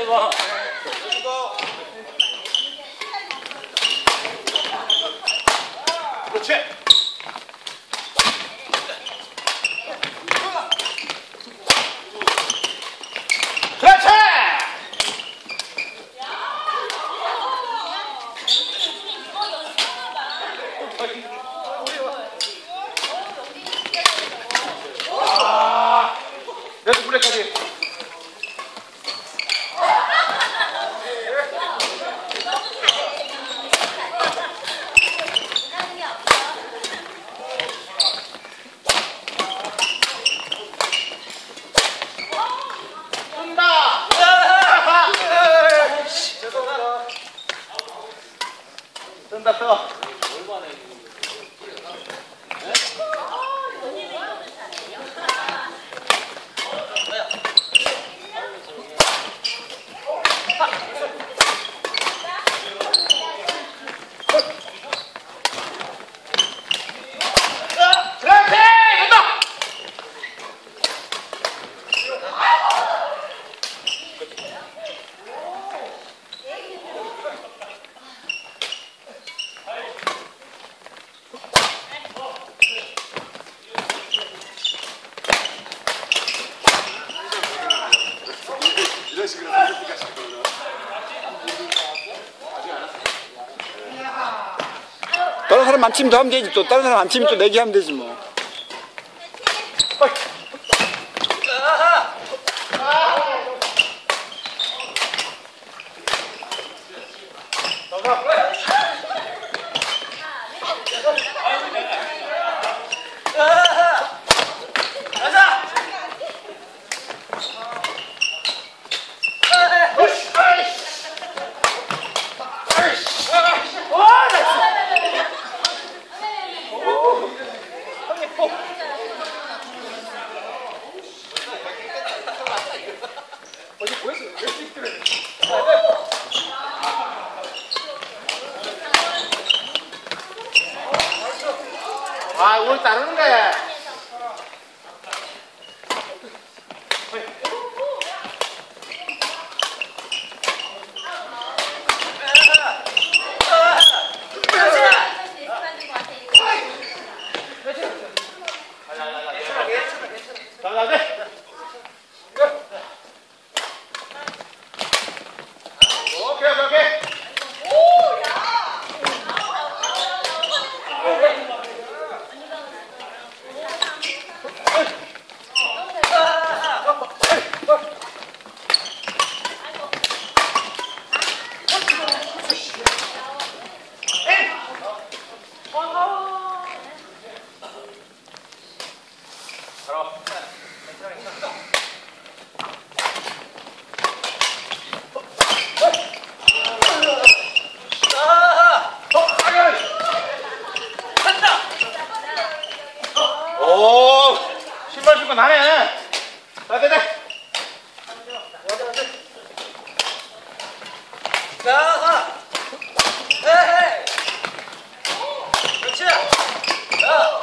봐. 그렇지. 그렇지. 레드 블랙까지. 뜬다 또. 이런 식으로 하니까 싶거든요. 다른 사람 안 치면 더 하면 되지. 또 다른 사람 안 치면 또 내기 하면 되지 뭐. 아, 오늘 따르는데. 오, 신발 신고 나네. 네네. 자, 헤헤. 그렇지. 자.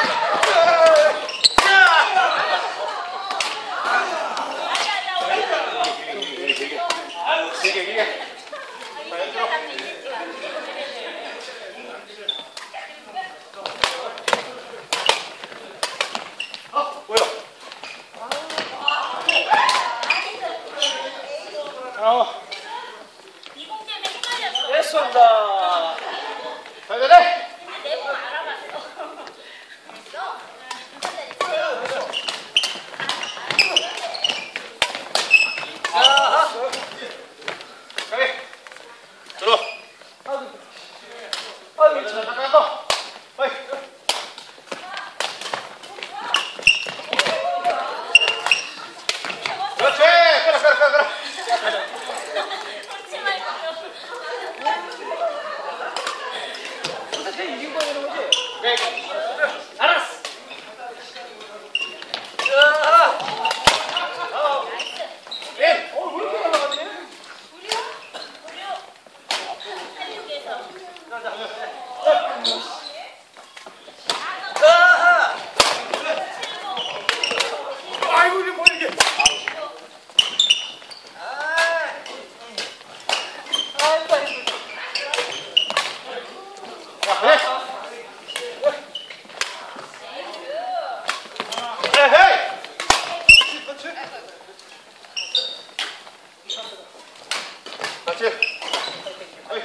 이게. 뭐야? 이공 때문에 헷갈렸어. 됐습니다. 네네. 내몸 알아봤어. 자, 가게. 들어. 아유, 잠깐 또. 빨리. 그렇지. 끌어. 그렇지 말고. 그렇지. 어이.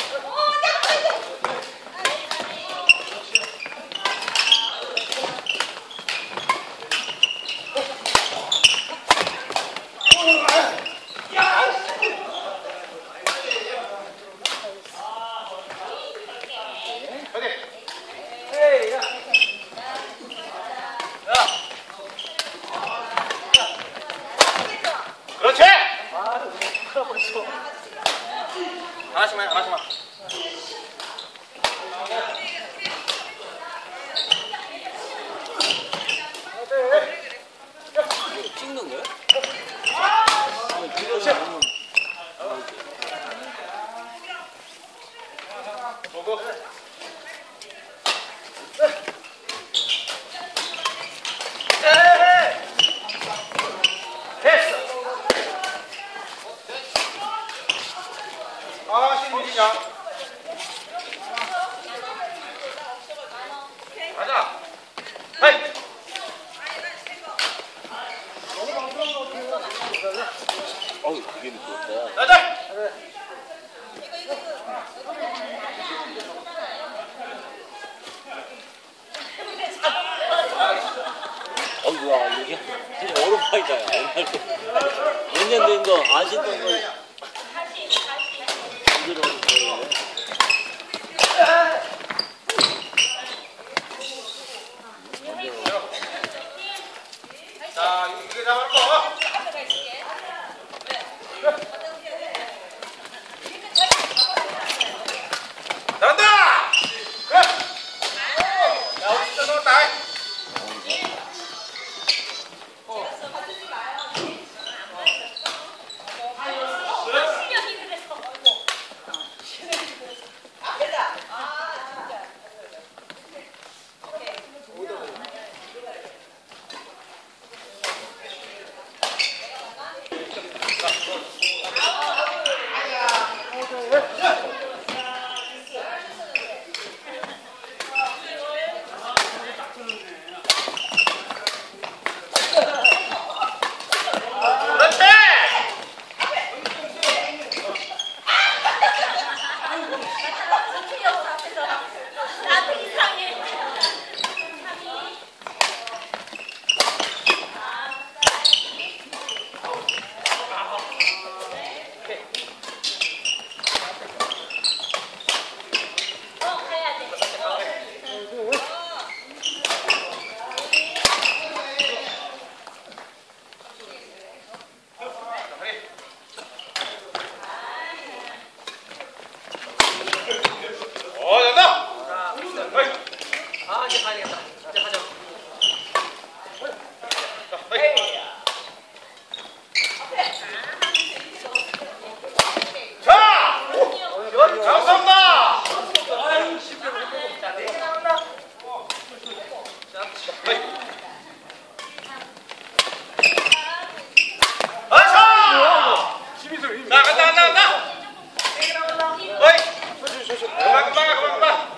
에이, 야. 그렇지. 하나씩만, 하나씩만. 찍는 거야? 보고. 에이, 됐어. 아, 신민이야. 가자. 헤이. 어우, 이게 좋다. 가자. 어이구야 이게 진짜 오른팔이다 야 옛날 몇년 된 거 안 신던 거 이대로 보이네. 자, 이게 잡았고. 잘한다. 그래. 야, 우리 진짜 넣었다. 실력이 그래서. 그렇지. 나도 이상해. 가야 돼. 잘한다. 자, 어이. 아, 이제 가야 되겠다. 이제 하자. 자, 감사합니다. 아유, 쉽게 못 자, 4개 남았나? 자, 아차. 자, 간다. 4개 남았나? 어이. 금방.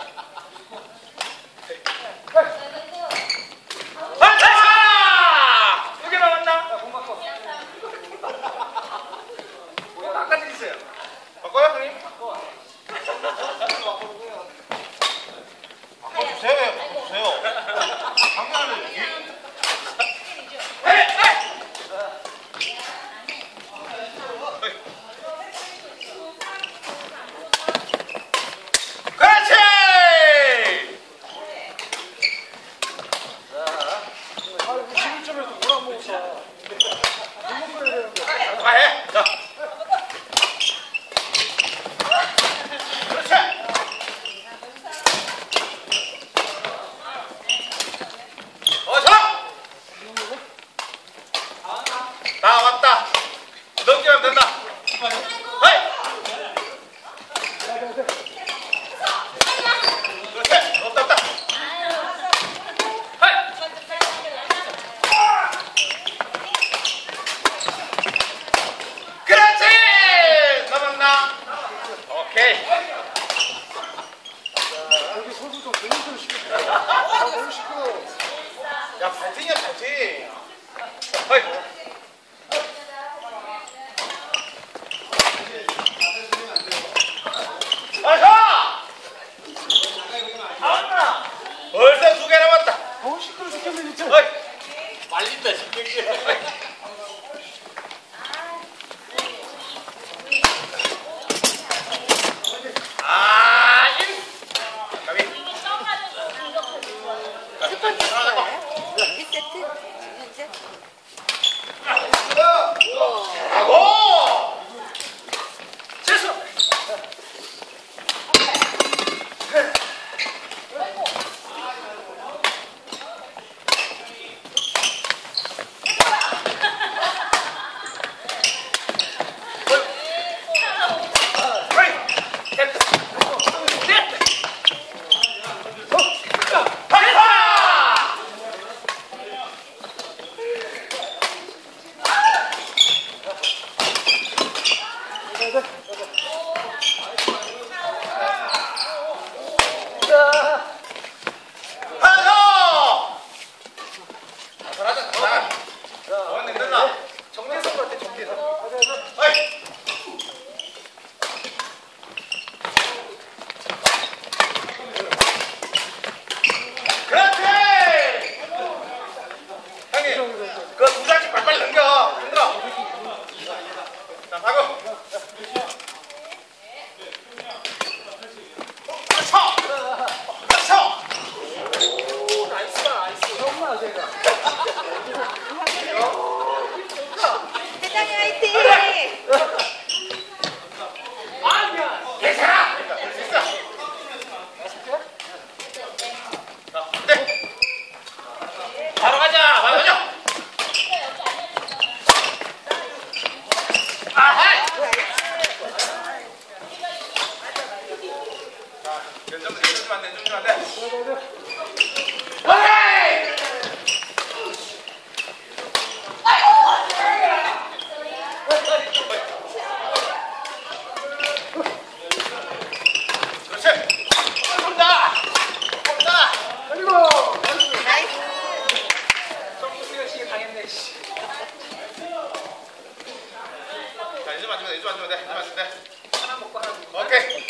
아차. 2개 남았나? 공 바꿔. 아까 드리세요. 바꿔요, 형님? 바꿔주세요. 장난을 그렇지! 다 해. 자. 그렇지. 자. 다 왔다. 넘기면 된다. 헤이. 그렇지. 없다. 헤이. 그렇지. 넘었나? 오케이. 여기 소주 좀 너무 좀 시끄러워. 너무 시끄러워. 야, 파이팅이야, 파이팅. 헤이. 회장님 화이팅! 바로 가자. 바로 가자. 아하. 연주면 안 돼. 연주면 안 돼. 헤이! 그렇지. 온다. 온다. 나이스! 자, 이제 맞추면 돼. 이제 맞추면 돼. 이제 맞추면 돼. 하나 먹고 하나 먹고. 오케이.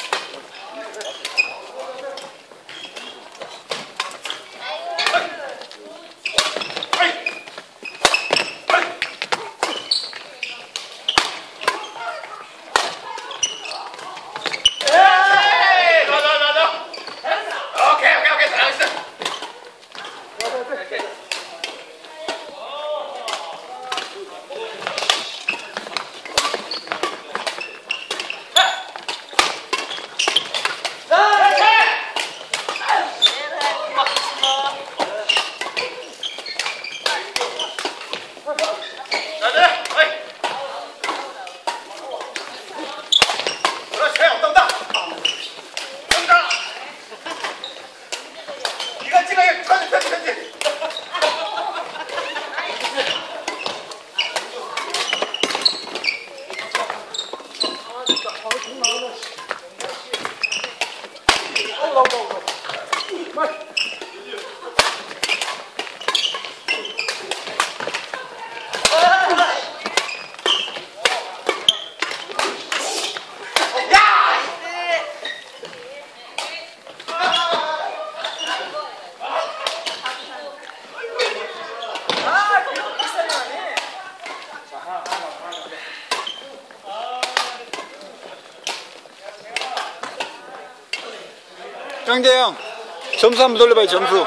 형제 형, 점수 한번 돌려봐요, 점수.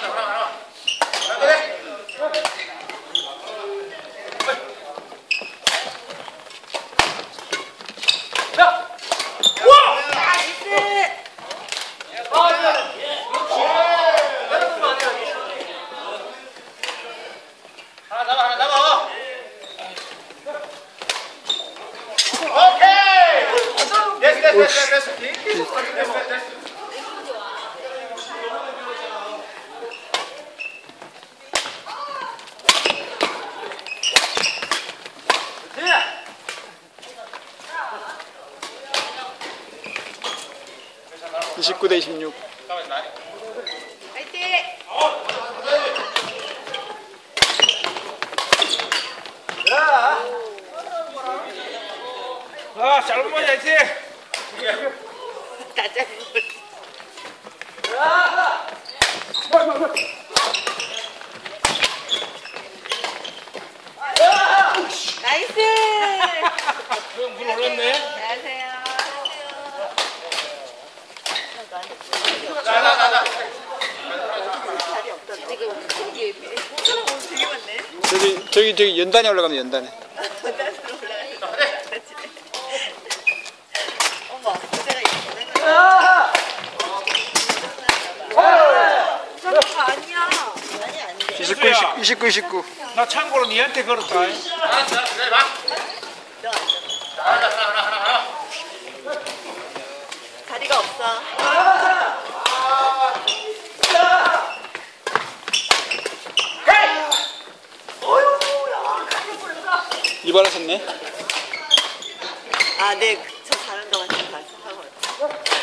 하나 잡아. 오케이. 됐어. 네. 29대 26. 화이팅! 아, 짧은 거지, 화이팅! 다 짧은 거지. 나이스! 물 올랐네. 안녕하세요. 나. 자리 없다. 지금 저기 사람 오늘 되게 많네. 저기 연단에 올라가면 연단에. 전단으로 올라가니까 어머, 부자가 있구나. 그런 거 아니야. 아니, 안 돼. 29. 나 참고로 니한테 걸었다. 알았어, 그래, 봐. 너 앉아. 자리가 없어. 이발하셨네. 아, 네. 저 자는 동안 좀 말씀하고.